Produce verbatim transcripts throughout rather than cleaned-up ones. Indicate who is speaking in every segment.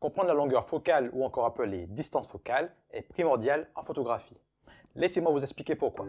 Speaker 1: Comprendre la longueur focale ou encore appelée distance focale est primordial en photographie. Laissez-moi vous expliquer pourquoi.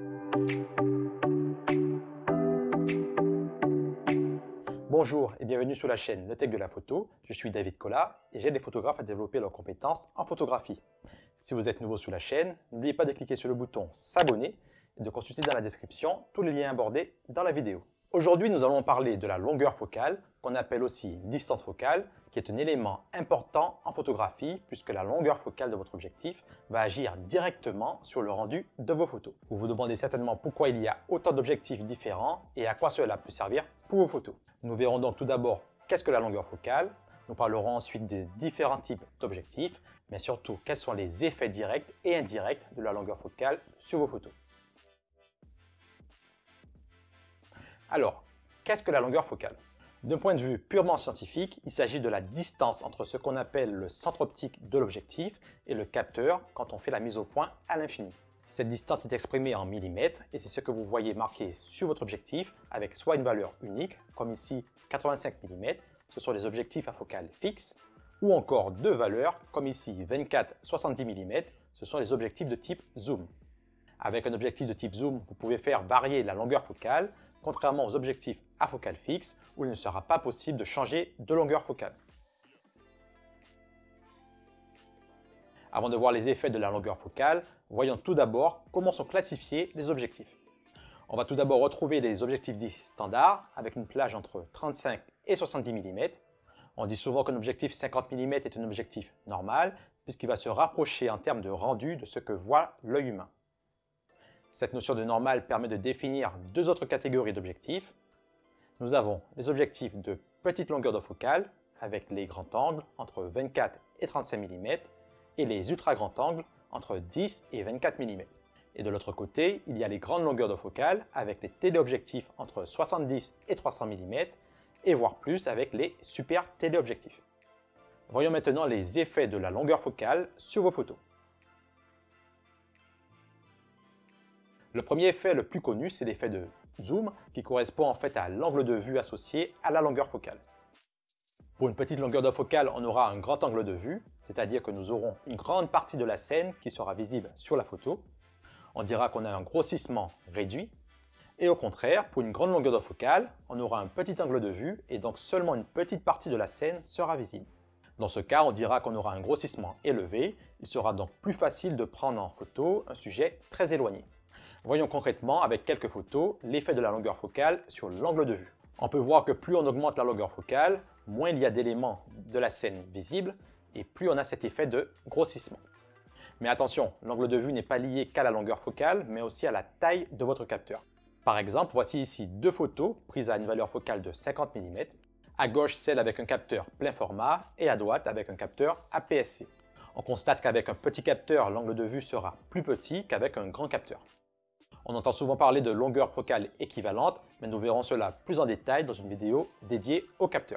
Speaker 1: Bonjour et bienvenue sur la chaîne Le Tech de la photo. Je suis David Collard et j'aide les photographes à développer leurs compétences en photographie. Si vous êtes nouveau sur la chaîne, n'oubliez pas de cliquer sur le bouton s'abonner et de consulter dans la description tous les liens abordés dans la vidéo. Aujourd'hui, nous allons parler de la longueur focale, qu'on appelle aussi distance focale, qui est un élément important en photographie puisque la longueur focale de votre objectif va agir directement sur le rendu de vos photos. Vous vous demandez certainement pourquoi il y a autant d'objectifs différents et à quoi cela peut servir pour vos photos. Nous verrons donc tout d'abord qu'est-ce que la longueur focale. Nous parlerons ensuite des différents types d'objectifs, mais surtout quels sont les effets directs et indirects de la longueur focale sur vos photos. Alors, qu'est-ce que la longueur focale? D'un point de vue purement scientifique, il s'agit de la distance entre ce qu'on appelle le centre optique de l'objectif et le capteur quand on fait la mise au point à l'infini. Cette distance est exprimée en millimètres et c'est ce que vous voyez marqué sur votre objectif avec soit une valeur unique, comme ici quatre-vingt-cinq millimètres, ce sont les objectifs à focale fixe, ou encore deux valeurs, comme ici vingt-quatre soixante-dix millimètres, ce sont les objectifs de type zoom. Avec un objectif de type zoom, vous pouvez faire varier la longueur focale, contrairement aux objectifs à focale fixe, où il ne sera pas possible de changer de longueur focale. Avant de voir les effets de la longueur focale, voyons tout d'abord comment sont classifiés les objectifs. On va tout d'abord retrouver les objectifs dits standards, avec une plage entre trente-cinq et soixante-dix millimètres. On dit souvent qu'un objectif cinquante millimètres est un objectif normal, puisqu'il va se rapprocher en termes de rendu de ce que voit l'œil humain. Cette notion de normal permet de définir deux autres catégories d'objectifs. Nous avons les objectifs de petite longueur de focale, avec les grands angles entre vingt-quatre et trente-cinq millimètres, et les ultra grands angles entre dix et vingt-quatre millimètres. Et de l'autre côté, il y a les grandes longueurs de focale, avec les téléobjectifs entre soixante-dix et trois cents millimètres, et voire plus avec les super téléobjectifs. Voyons maintenant les effets de la longueur focale sur vos photos. Le premier effet le plus connu, c'est l'effet de zoom, qui correspond en fait à l'angle de vue associé à la longueur focale. Pour une petite longueur de focale, on aura un grand angle de vue, c'est-à-dire que nous aurons une grande partie de la scène qui sera visible sur la photo. On dira qu'on a un grossissement réduit. Et au contraire, pour une grande longueur de focale, on aura un petit angle de vue et donc seulement une petite partie de la scène sera visible. Dans ce cas, on dira qu'on aura un grossissement élevé. Il sera donc plus facile de prendre en photo un sujet très éloigné. Voyons concrètement avec quelques photos l'effet de la longueur focale sur l'angle de vue. On peut voir que plus on augmente la longueur focale, moins il y a d'éléments de la scène visibles et plus on a cet effet de grossissement. Mais attention, l'angle de vue n'est pas lié qu'à la longueur focale, mais aussi à la taille de votre capteur. Par exemple, voici ici deux photos prises à une valeur focale de cinquante millimètres. À gauche, celle avec un capteur plein format et à droite avec un capteur A P S C. On constate qu'avec un petit capteur, l'angle de vue sera plus petit qu'avec un grand capteur. On entend souvent parler de longueur focale équivalente, mais nous verrons cela plus en détail dans une vidéo dédiée au capteur.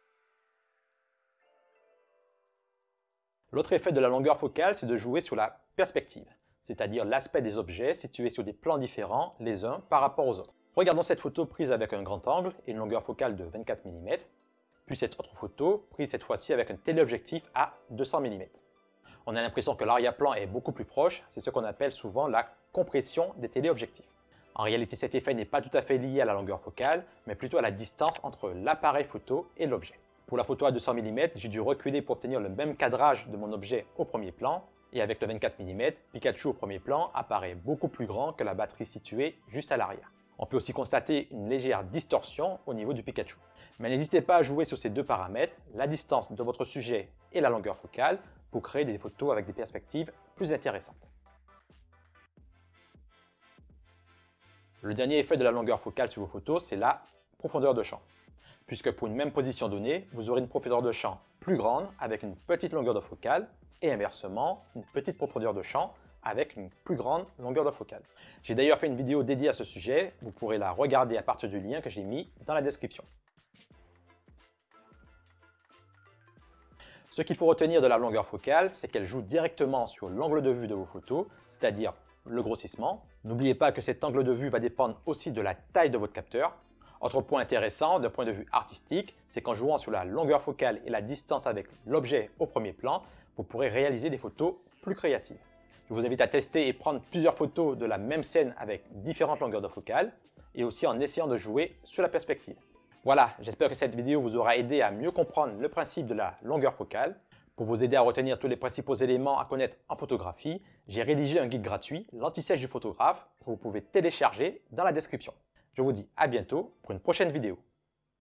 Speaker 1: L'autre effet de la longueur focale, c'est de jouer sur la perspective, c'est-à-dire l'aspect des objets situés sur des plans différents les uns par rapport aux autres. Regardons cette photo prise avec un grand angle et une longueur focale de vingt-quatre millimètres, puis cette autre photo prise cette fois-ci avec un téléobjectif à deux cents millimètres. On a l'impression que l'arrière-plan est beaucoup plus proche, c'est ce qu'on appelle souvent la compression des téléobjectifs. En réalité, cet effet n'est pas tout à fait lié à la longueur focale, mais plutôt à la distance entre l'appareil photo et l'objet. Pour la photo à deux cents millimètres, j'ai dû reculer pour obtenir le même cadrage de mon objet au premier plan, et avec le vingt-quatre millimètres, Pikachu au premier plan apparaît beaucoup plus grand que la batterie située juste à l'arrière. On peut aussi constater une légère distorsion au niveau du Pikachu. Mais n'hésitez pas à jouer sur ces deux paramètres, la distance de votre sujet et la longueur focale, pour créer des photos avec des perspectives plus intéressantes. Le dernier effet de la longueur focale sur vos photos, c'est la profondeur de champ. Puisque pour une même position donnée, vous aurez une profondeur de champ plus grande avec une petite longueur de focale et inversement, une petite profondeur de champ avec une plus grande longueur de focale. J'ai d'ailleurs fait une vidéo dédiée à ce sujet, vous pourrez la regarder à partir du lien que j'ai mis dans la description. Ce qu'il faut retenir de la longueur focale, c'est qu'elle joue directement sur l'angle de vue de vos photos, c'est-à-dire le grossissement. N'oubliez pas que cet angle de vue va dépendre aussi de la taille de votre capteur. Autre point intéressant d'un point de vue artistique, c'est qu'en jouant sur la longueur focale et la distance avec l'objet au premier plan, vous pourrez réaliser des photos plus créatives. Je vous invite à tester et prendre plusieurs photos de la même scène avec différentes longueurs de focale et aussi en essayant de jouer sur la perspective. Voilà, j'espère que cette vidéo vous aura aidé à mieux comprendre le principe de la longueur focale. Pour vous aider à retenir tous les principaux éléments à connaître en photographie, j'ai rédigé un guide gratuit, l'anti-sèche du photographe, que vous pouvez télécharger dans la description. Je vous dis à bientôt pour une prochaine vidéo.